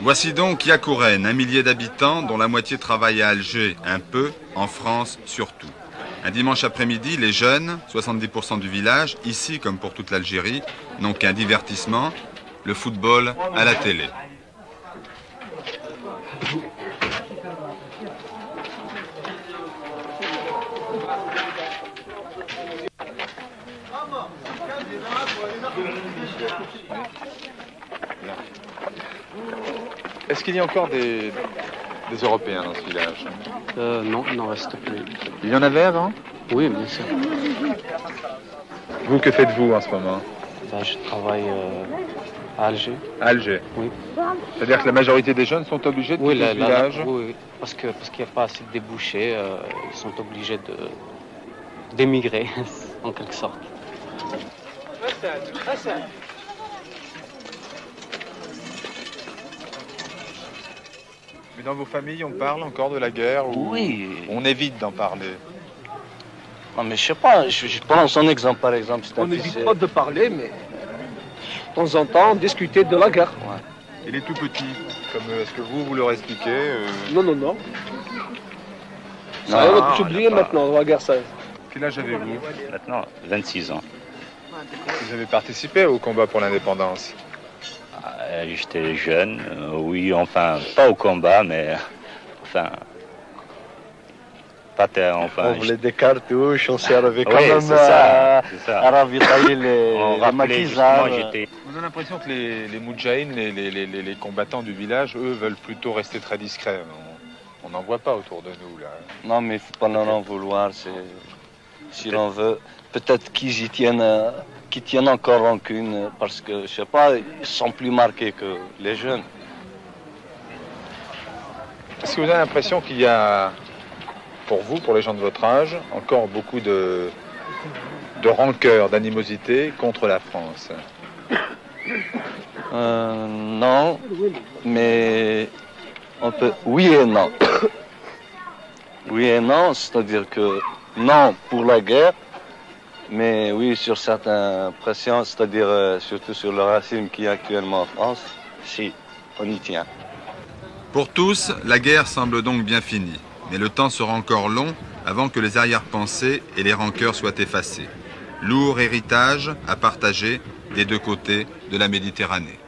Voici donc Yakouren, un millier d'habitants dont la moitié travaille à Alger un peu, en France surtout. Un dimanche après-midi, les jeunes, 70% du village, ici comme pour toute l'Algérie, n'ont qu'un divertissement, le football à la télé. Est-ce qu'il y a encore des Européens dans ce village? Non, il n'en reste plus. Il y en avait avant? Oui, bien sûr. Vous, que faites-vous en ce moment? Ben, je travaille à Alger. À Alger? Oui. C'est-à-dire que la majorité des jeunes sont obligés de quitter ce village? Oui, parce qu'il n'y a pas assez de débouchés, ils sont obligés d'émigrer, en quelque sorte. Mais dans vos familles, on parle encore de la guerre ou Oui. on évite d'en parler? Non, mais je sais pas, je prends son exemple par exemple. On n'évite pas de parler, mais de temps en temps, discuter de la guerre. Ouais. Et les tout petits, comme est-ce que vous leur expliquez Non. Ça va s'oublier maintenant, la guerre, ça. Quel âge avez-vous? Maintenant, 26 ans. Vous avez participé au combat pour l'indépendance? J'étais jeune, oui, enfin, pas au combat, mais enfin... On voulait des cartouches, on servait quand oui, même à ravitailler les maquisards. On a l'impression que les moudjahines, les combattants du village, eux, veulent plutôt rester très discrets. On n'en voit pas autour de nous, là. Non, mais il ne faut pas en vouloir. Si l'on veut, peut-être qu'ils y tiennent, qu'ils tiennent encore rancune, parce que, je sais pas, ils sont plus marqués que les jeunes. Est-ce que vous avez l'impression qu'il y a, pour vous, pour les gens de votre âge, encore beaucoup de rancœur, d'animosité contre la France? Non, mais on peut... Oui et non. Oui et non, c'est-à-dire que non pour la guerre, mais oui sur certaines pressions, c'est-à-dire surtout sur le racisme qui est actuellement en France, si, on y tient. Pour tous, la guerre semble donc bien finie. Mais le temps sera encore long avant que les arrière-pensées et les rancœurs soient effacées. Lourd héritage à partager des deux côtés de la Méditerranée.